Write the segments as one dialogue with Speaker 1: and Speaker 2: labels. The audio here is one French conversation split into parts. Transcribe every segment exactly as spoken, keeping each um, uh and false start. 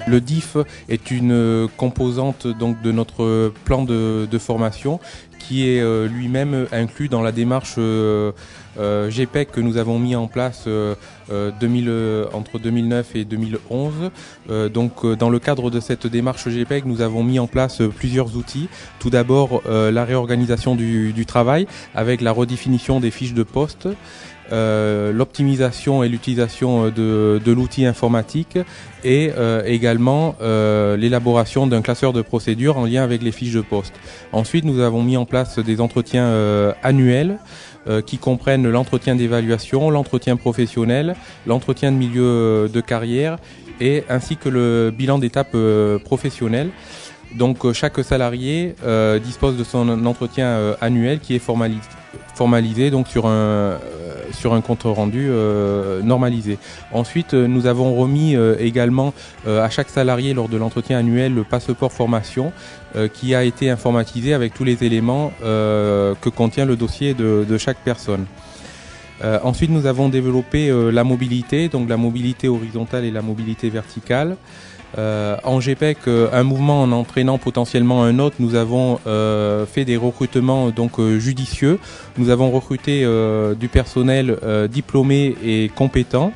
Speaker 1: Le D I F est une composante donc de notre plan de, de formation qui est euh, lui-même inclus dans la démarche euh, euh, G P E C que nous avons mis en place euh, euh, deux mille, euh, entre deux mille neuf et deux mille onze. Euh, donc euh, dans le cadre de cette démarche G P E C, nous avons mis en place euh, plusieurs outils. Tout d'abord euh, la réorganisation du, du travail avec la redéfinition des fiches de poste. Euh, l'optimisation et l'utilisation de, de l'outil informatique et euh, également euh, l'élaboration d'un classeur de procédures en lien avec les fiches de poste. Ensuite, nous avons mis en place des entretiens euh, annuels euh, qui comprennent l'entretien d'évaluation, l'entretien professionnel, l'entretien de milieu de carrière et ainsi que le bilan d'étape euh, professionnelle. Donc chaque salarié euh, dispose de son entretien euh, annuel qui est formalisé, formalisé donc sur un, euh, sur un compte rendu euh, normalisé. Ensuite, euh, nous avons remis euh, également euh, à chaque salarié lors de l'entretien annuel le passeport formation euh, qui a été informatisé avec tous les éléments euh, que contient le dossier de, de chaque personne. Euh, ensuite, nous avons développé euh, la mobilité, donc la mobilité horizontale et la mobilité verticale. Euh, en G P E C, euh, un mouvement en entraînant potentiellement un autre, nous avons euh, fait des recrutements donc euh, judicieux. Nous avons recruté euh, du personnel euh, diplômé et compétent.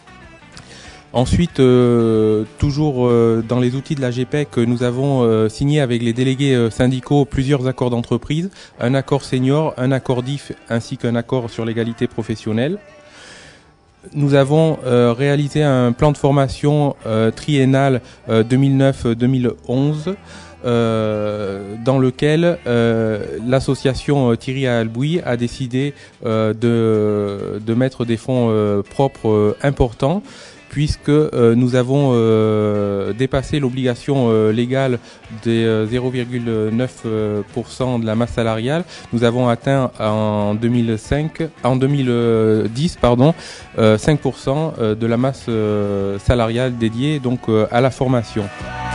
Speaker 1: Ensuite, euh, toujours euh, dans les outils de la G P E C, nous avons euh, signé avec les délégués euh, syndicaux plusieurs accords d'entreprise, un accord senior, un accord D I F ainsi qu'un accord sur l'égalité professionnelle. Nous avons euh, réalisé un plan de formation euh, triennal euh, deux mille neuf deux mille onze euh, dans lequel euh, l'association euh, Thierry Albouy a décidé euh, de, de mettre des fonds euh, propres euh, importants puisque euh, nous avons euh, dépassé l'obligation euh, légale des euh, zéro virgule neuf pour cent de la masse salariale. Nous avons atteint en deux mille cinq, en deux mille dix pardon, euh, cinq pour cent de la masse euh, salariale dédiée donc euh, à la formation.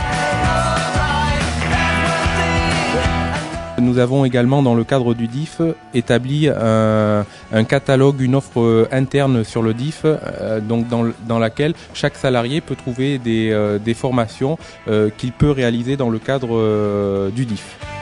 Speaker 1: Nous avons également, dans le cadre du D I F, établi un, un catalogue, une offre interne sur le D I F, euh, donc dans, dans laquelle chaque salarié peut trouver des, euh, des formations euh, qu'il peut réaliser dans le cadre euh, du D I F.